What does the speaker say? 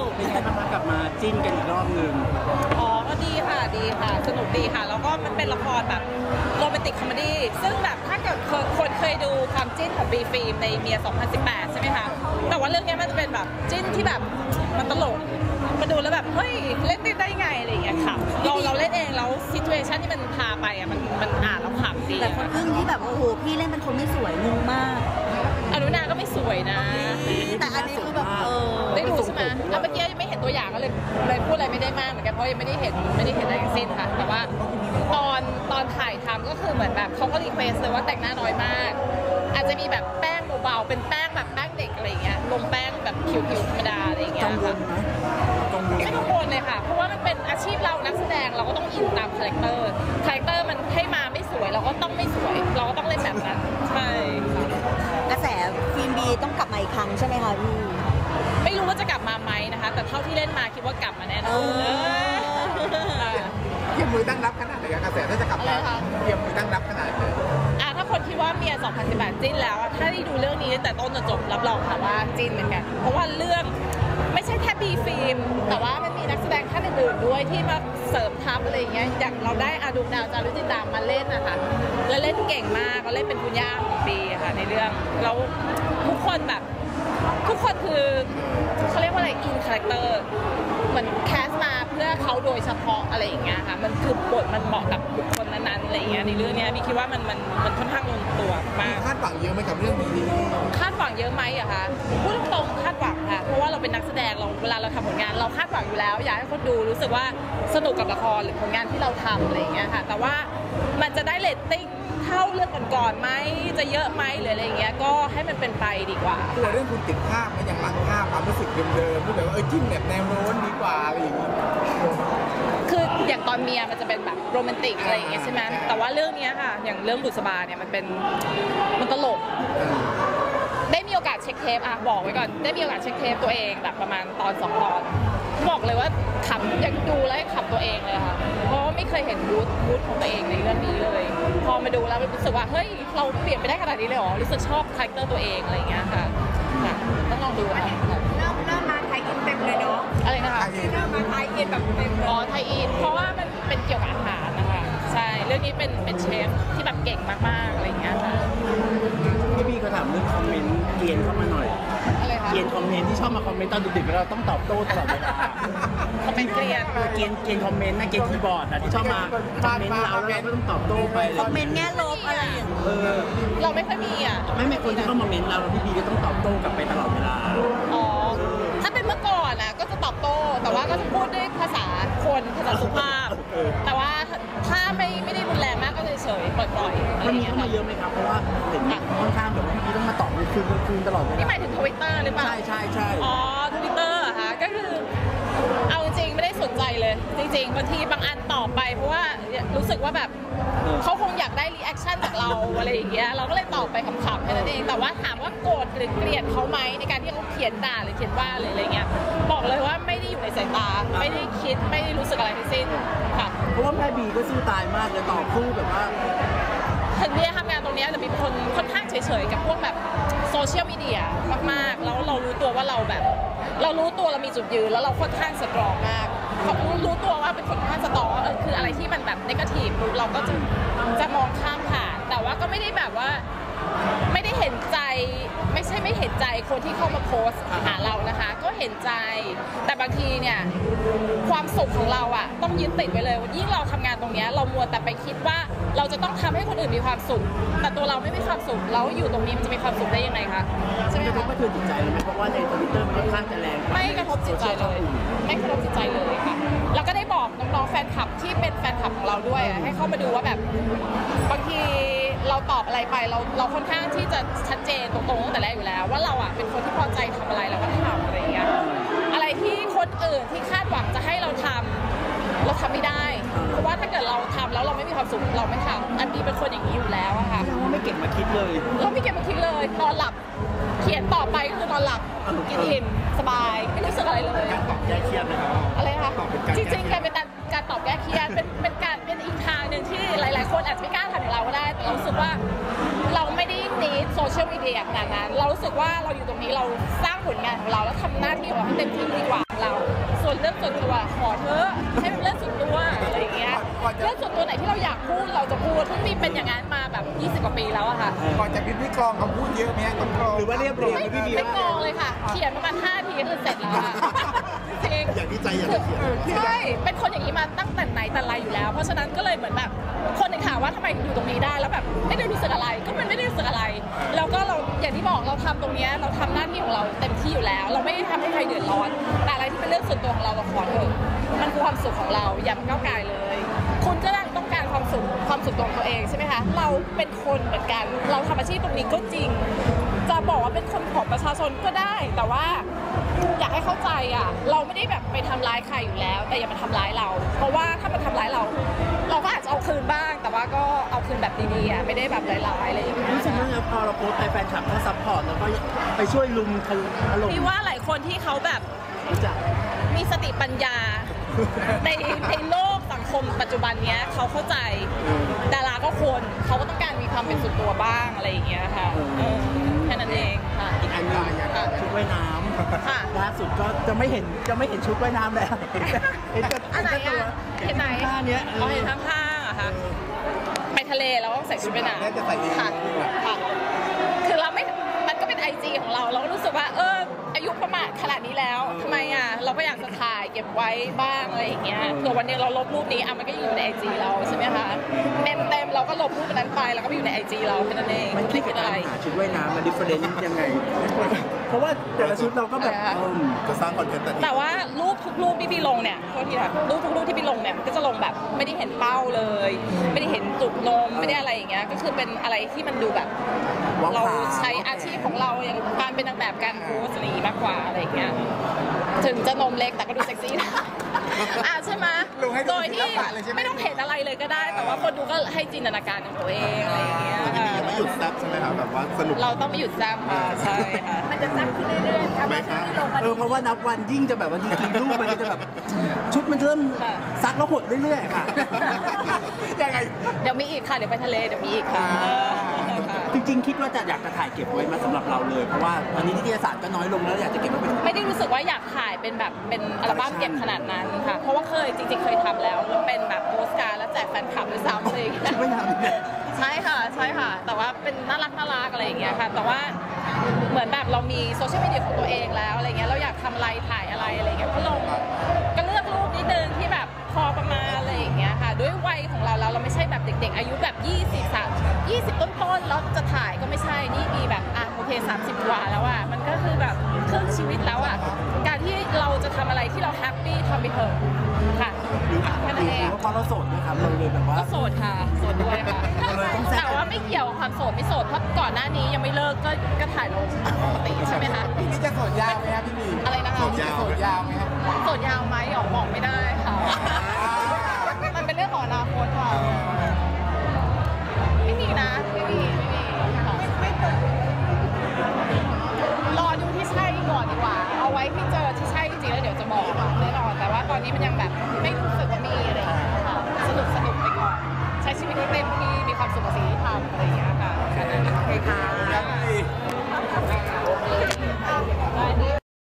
นุกเป็นไงบ้างคะกลับมาจิ้นกันอีกรอบหนึ่งอ๋อก็ดีค่ะดีค่ะสนุกดีค่ะแล้วก็มันเป็นละครแบบโรแมนติกคอมเมดี้ซึ่งแบบถ้าเกิดคนเคยดูความจิ้นของบีฟิล์มในเมีย 2018 ใช่ไหมคะแต่ว่าเรื่องนี้มันจะเป็นแบบจิ้นที่แบบมันตลกมาดูแล้วแบบเฮ้ยเล่นได้ไงอะไรอย่างเงี้ยค่ะเราเล่นเองแล้วซิทูเอชันที่มันพาไปอ่ะมันอ่านแล้วขำดีแต่คนอึ้งที่แบบโอ้โหพี่เล่นเป็นคนไม่สวยงงมากอนุนาก็ไม่สวยนะแต่อันนี้คือแบบได้ดูใช่ไหมแล้วเมื่อกี้ยังไม่เห็นตัวอย่างก็เลยพูดอะไรไม่ได้มากเหมือนกันเพราะยังไม่ได้เห็นอะไรทั้งสิ้นค่ะแต่ว่าตอนถ่ายทำก็คือเหมือนแบบเขาก็รีเควสเลยว่าแต่งหน้าน้อยมากอาจจะมีแบบแป้งเบาๆเป็นแป้งแบบแป้งเด็กอะไรอย่างเงี้ยลงแป้งแบบผิวธรรมดาอะไรอย่างเงี้ยค่ะไม่กังวลเลยค่ะเพราะว่ามันเป็นอาชีพเรานักแสดงเราก็ต้องอินตามคาแรคเตอร์มันให้มาไม่สวยเราก็ต้องไม่สวยเราก็ต้องเล่นแบบนั้นใช่กระแสฟิล์มบีต้องกลับมาอีกครั้งใช่ไหมคะพี่ไม่รู้ว่าจะกลับมาไหมนะคะแต่เท่าที่เล่นมาคิดว่ากลับมาแน่นอนเตรียมมือตั้งรับขนาดไหนกระแสถ้าจะกลับมาเตรียมมือตั้งรับขนาดไหนถ้าคนคิดว่าเมีย 2018 จิ้นแล้วถ้าได้ดูเรื่องนี้แต่ต้นจนจบรับรองค่ะว่าจิ้นเหมือนกันเพราะว่าเรื่องไม่ใช่แค่บีฟิล์มแต่ว่ามันมีนักแสดงท่านอื่นๆด้วยที่มาเสริมทัพอะไรอย่างเงี้ยอย่างเราได้อาดุมดาวจารุจินดามาเล่นนะคะแล้วเล่นเก่งมากก็เล่นเป็นคุณย่าของบีค่ะในเรื่องแล้วทุกคนคือเขาเรียกว่าอะไรอินคาแรคเตอร์เหมือนแคสมาเพื่อเขาโดยเฉพาะอะไรอย่างเงี้ยค่ะมันคือบทมันเหมาะกับบุคคลนั้นๆอะไรอย่างเงี้ยในเรื่องนี้พี่คิดว่ามันค่อนข้างลงตัวมากคาดหวังเยอะไหมกับเรื่องนี้คาดหวังเยอะไหมอะคะพูดตรงๆคาดหวังค่ะเพราะว่าเราเป็นนักแสดงเวลาเราทำผลงานเราคาดหวังอยู่แล้วอยากให้คนดูรู้สึกว่าสนุกกับละครหรือผลงานที่เราทำอะไรอย่างเงี้ยค่ะแต่ว่ามันจะได้เรตติ้งเท่าเรื่องก่อนๆไหมจะเยอะไหมหรืออะไรอย่างเงี้ยก็ให้มันเป็นไปดีกว่าตัวเรื่องคุณติดภาพมันอย่างหลังภาพความรู้สึกเดิมๆที่แบบว่าจิ้นแบบแนวโน้นดีกว่าอะไรอย่างงี้คืออย่างตอนเมียมันจะเป็นแบบโรแมนติกอะไรอย่างเงี้ยใช่ไหมแต่ว่าเรื่องนี้ค่ะอย่างเรื่องบุษบาเนี่ยมันตลกได้มีโอกาสเช็คเทปบอกไว้ก่อนได้มีโอกาสเช็คเทปตัวเองแบบประมาณตอน2 ตอนบอกเลยว่าขำยังดูแล้วขำตัวเองเลยค่ะเพราะไม่เคยเห็นบูธของตัวเองในเรื่องนี้เลยพอมาดูแล้วรู้สึกว่าเฮ้ยเราเปลี่ยนไปได้ขนาดนี้เลยเหรอรู้สึกชอบคาแรคเตอร์ตัวเองอะไรอย่างเงี้ยค่ะต้องลองดูค่ะเริ่มมาไทยอินเต็มเลยเนาะอะไรนะคะเริ่มมาไทยอินแบบเต็มอ๋อไทยอินเพราะว่ามันเป็นเกี่ยวกับอาหารนะคะใช่เรื่องนี้เป็นเชฟที่แบบเก่งมากๆอะไรอย่างเงี้ยค่ะพี่ก็ถามเรื่องคอมเมนต์เกียนเข้ามาหน่อยอะไรคะเกียนคอมเมนต์ที่ชอบมาคอมเมนต์ตอนดึกๆเราต้องตอบโต้ตลอดเวลาคอมเมนต์เกลียดเกียนคอมเมนต์นะเกียนคีย์บอร์ดที่ชอบมาคอมเมนต์เราแล้วเราก็ต้องตอบโต้ไปคอมเมนต์แง่ลบอะไรอย่างเงี้ยเราไม่ค่อยมีไม่คนที่เข้ามาเมนต์เราพี่บีก็ต้องตอบโต้กลับไปตลอดเวลาอ๋อถ้าเป็นเมื่อก่อนก็จะตอบโต้แต่ว่าก็จะพูดด้วยภาษาคนภาษาสุภาพแต่ว่าถ้าไม่ได้รุนแรงมากก็เฉยๆปล่อยๆมันมีเข้ามาเยอะไหมครับเพราะว่าเห็นค่อนข้างแบบว่าพี่ต้องมาตอบคืนตลอดนี่หมายถึง Twitter หรือเปล่าใช่อ๋อ Twitter ค่ะก็คือเอาจริงไม่ได้สนใจเลยจริงๆบางทีบางอันตอบไปเพราะว่ารู้สึกว่าแบบเขาคงอยากได้รีแอคชั่นจากเราอะไรอย่างเงี้ยเราก็เลยตอบไปขำๆแค่นั้นเองแต่ว่าถามว่าโกรธหรือเกลียดเขาไหมในการที่เขาเขียนด่าหรือเขียนว่าหรืออะไรเงี้ยบอกเลยว่าไม่ได้อยู่ในสายตาไม่ได้คิดไม่ได้รู้สึกอะไรทั้งสิ้นค่ะเพราะว่าแม่บีก็สู้ตายมากเลยตอบคู่แบบว่าถึงเนี่ยทำงานตรงนี้จะมีคนค่อนข้างเฉยๆกับพวกแบบโซเชียลมีเดียมากๆแล้วเรารู้ตัวว่าเรารู้ตัวเรามีจุดยืนแล้วเราค่อนข้างสตรองมากรู้ตัวว่าเป็นคนค่อนข้างสตรองคืออะไรที่มันแบบเนกาทีฟเราก็จะมองข้ามผ่านแต่ว่าก็ไม่ได้แบบว่าไม่ได้เห็นใจไม่ใช่ไม่เห็นใจคนที่เข้ามาโพสต์หาเรานะคะก็เห็นใจแต่บางทีเนี่ยความสุขของเราต้องยึดติดไว้เลยยิ่งเราทำงานตรงนี้เรามัวแต่ไปคิดว่าเราจะต้องทำให้คนอื่นมีความสุขแต่ตัวเราไม่มีความสุขแล้วอยู่ตรงนี้มันจะมีความสุขได้ยังไงคะใช่ไหมคะกระทบจิตใจเลยไหมเพราะว่าในทวิตเตอร์มันค่อนข้างจะแรงไม่กระทบจิตใจเลยไม่กระทบจิตใจเลยค่ะแล้วก็ได้บอกน้องๆแฟนคลับที่เป็นแฟนคลับของเราด้วยให้เข้ามาดูว่าแบบบางทีเราตอบอะไรไปเราค่อนข้างที่จะชัดเจนตรงๆตั้งแต่แรกอยู่แล้วว่าเราเป็นคนที่พอใจทำอะไรเราก็ทำอะไรอย่างเงี้ยอะไรที่คนอื่นที่คาดหวังจะให้เราทำไม่ได้เพราะว่าถ้าเกิดเราทำแล้วเราไม่มีความสุขเราไม่ทำอันนี้เป็นคนอย่างนี้อยู่แล้วค่ะเราไม่เก็บมาคิดเลยเราไม่เก็บมาคิดเลยนอนหลับเขียนต่อไปก็คือนอนหลับกินอิ่มสบายไม่รู้สึกอะไรเลยการตอบแก้เครียดนะครับอะไรคะจริงๆการเป็นการตอบแก้เครียดเป็นการเป็นอีกทางหนึ่งที่หลายๆคนอาจจะไม่กล้าทำอย่างเราก็ได้แต่เรารู้สึกว่าเราไม่ได้นีดโซเชียลมีเดียขนาดนั้นเรารู้สึกว่าเราอยู่ตรงนี้เราสร้างผลงานของเราแล้วทำหน้าที่ของเราให้เต็มที่ดีกว่าเราเรื่องส่วนตัวขอเถอะให้เป็นเรื่องส่วนตัวอะไรอย่างเงี้ยเรื่องส่วนตัวไหนที่เราอยากพูดเราจะพูดซึ่งมีเป็นอย่างนั้นมาแบบ20 กว่าปีแล้วอะค่ะก่อนจะพิมพ์พี่กรองคำพูดเยอะไหมต้องกรองหรือว่าเรียบเรียงไม่กองเลยค่ะ เขียนประมาณ5 ทีก็คือเสร็จแล้วอะจริงอย่างที่ใจอยากจะเขียนใช่เป็นคนอย่างนี้มาตั้งแต่ไหนแต่ไรอยู่แล้ว เพราะฉะนั้นก็เลยเหมือนแบบคนหนึ่งถามว่าทำไมอยู่ตรงนี้ได้แล้วแบบไม่ได้รู้สึกอะไรก็มันไม่ได้รู้สึกอะไร แล้วก็เราอย่างที่บอกเราทำตรงเนี้ยเราทำหน้าที่ของเราเต็มที่อยู่แล้ว เราไม่ได้ทำให้ใครเดือดร้อน แต่อะไรที่เป็นเรื่องส่วนตัวของเราเราขอเถอะมันคือความสุขของเราอย่ามาก้าวไก่เลย คุณก็ต้องการความสุขตัวของตัวเองใช่ไหมคะเราเป็นคนเหมือนกันเราทำอาชีพตรงนี้ก็จริง จะบอกว่าเป็นคนของประชาชนก็ได้ แต่ว่าอยากให้เข้าใจอ่ะเราไม่ได้แบบไปทำร้ายใครอยู่แล้ว แต่อย่ามาทำร้ายเรา เพราะว่าถ้ามันทำร้ายเรา เราก็อาจจะเอาคืนบ้าง แต่ว่าก็เอาคืนแบบดีๆอ่ะไม่ได้แบบร้ายๆอะไรอย่างเงี้ยรู้สึกว่าพอเราโพสต์ไปแฟนคลับก็ซัพพอร์ตแล้วก็ไปช่วยลุมถล่มพี่ว่าหลายคนที่เขาแบบรู้จักมีสติปัญญา ในโลกสังคมปัจจุบันเนี้ยเขาเข้าใจดาราก็ควรเขาก็ต้องการมีความเป็นส่วนตัวบ้างอะไรอย่างเงี้ยค่ะแค่นั้นเองค่ะอีกอันหนึงชุดว่ายน้ค่ะำล่าสุดก็จะไม่เห็นชุดว่ายน้ำแล้วเห็นแต่อันไหนตัวอ่ะเห็นไหนท่าเนี้ยเราเห็นข้างๆอะค่ะไปทะเลเราต้องใส่ชุดว่ายน้ำน่าจะใส่เองค่ะค่ะคือเราไม่มันก็เป็นไอจีของเราเราก็รู้สึกว่าอายุประมาณขนาดนี้แล้วทำไมอ่ะเราก็อยากจะถ่ายเก็บไว้บ้างอะไรอย่างเงี้ยเผื่อวันหนึงเราลบรูปนี้อ่ะมันก็อยู่ในไอจีเราใช่ไหมคะเต็มเราก็ลบรูปนั้นไปแล้วก็ไปอยู่ในไอจีเราแค่นั้นเองมันคิดไม่กับคิดกาอะไรรหาชุดว่ายน้ำมันดิเฟอเรนซ์ยังไง เพราะว่าแต่ละชุดเราก็แบบจะสร้างคอนเทนต์แต่แต่ว่ารูปทุกรูปที่พี่ลงเนี่ยโทษทีค่ะรูปทุกรูปที่พี่ลงเนี่ยมันก็จะลงแบบไม่ได้เห็นเป้าเลย ไม่ได้เห็นจุกนมไม่ได้อะไรอย่างเงี้ยก็คือเป็นอะไรที่มันดูแบบว้าวเราใช้อาชีพของเราอย่างการเป็นนางแบบการโพสอะไรอย่างงี้มากกว่าอะไรอย่างเงี้ยถึงจะนมเล็กแต่ก็ดูเซ็กซี่นะใช่ไหมลงให้ดูโดยที่ศิลปะเลยใช่ไหมไม่ต้องเห็นอะไรเลยก็ได้ แต่ว่าคนดูก็ให้จินตนาการของตัวเองอะไรอย่างเงี้ยพี่บียังไม่หยุดแซ่บใช่ไหมครับแบบว่าสนุกเราต้องไม่หยุดแซมค่ะใช่ค่ะมันจะซักขึ้นเรื่อยๆครับไหมคะเพราะว่านับวันยิ่งจะแบบว่าดีกรีรูปมันก็จะแบบชุดมันเริ่มซักแล้วหดเรื่อยๆค่ะยังไงเดี๋ยวมีอีกค่ะเดี๋ยวไปทะเลเดี๋ยวมีอีกค่ะค่ะจริงๆคิดว่าจะอยากจะถ่ายเก็บไว้มาสำหรับเราเลย เพราะว่าตอนนี้นิตยสารก็น้อยลงแล้วอยากจะเก็บไว้เป็นไม่ได้รู้สึกว่าอยากถ่ายเป็นแบบเป็นอัลบั้มเก็บขนาดนั้นค่ะ เพราะว่าจริงๆเคยทำแล้วเป็นแบบโปสการ์ดแล้วแจกแฟนคลับด้วยซ้ำเลยชุดว่ายน้ำเนี่ยใช่ค่ะ แต่ว่าเป็นน่ารักอะไรอย่างเงี้ยค่ะ แต่ว่าเหมือนแบบเรามีโซเชียลมีเดียของตัวเองแล้วอะไรเงี้ยเราอยากทำอะไรถ่ายอะไรเงี้ยก็ลงก็เลือกรูปนิดนึงที่แบบพอประมาณอะไรอย่างเงี้ยค่ะด้วยวัยของเราเราไม่ใช่แบบเด็กๆอายุแบบ20 ต้นๆแล้วจะถ่ายก็ไม่ใช่นี่มีแบบโอเค30 กว่าแล้วอ่ะมันก็คือแบบครึ่งชีวิตแล้วอ่ะการที่เราจะทำอะไรที่เราแฮปปี้ทำไปเถอะค่ะแค่นั้นเองเพราะเราโสดนะครับเราเลยแบบว่าก็โสดค่ะโสดด้วยค่ะเลยต้องแซ่บแต่ว่าไม่เกี่ยวกับความโสดไม่โสดเพราะก่อนหน้านี้ยังไม่เลิกก็ถ่ายลงปกติใช่ไหมคะพี่นี่จะโสดยาวไหมครับพี่บีอะไรนะคะพี่จะโสดยาวไหมครับโสดยาวไหมบอกไม่ได้ค่ะ มันเป็นเรื่องของอนาคตค่ะไม่มีนะไม่มีค่ะรอดูที่ใช่ก่อนดีกว่า เอาไว้ที่เจอที่ใช่จริงๆแล้วเดี๋ยวจะบอกแน่นอนแต่ว่าตอนนี้มันยังแบบไม่รู้สึกว่ามีอะไรอย่างเงี้ยค่ะสนุกไปก่อนใช้ชีวิตให้เต็มที่มีความสุขกับสิ่งที่ทำอะไรอย่างเงี้ยค่ะแค่นั้นโอเคค่ะ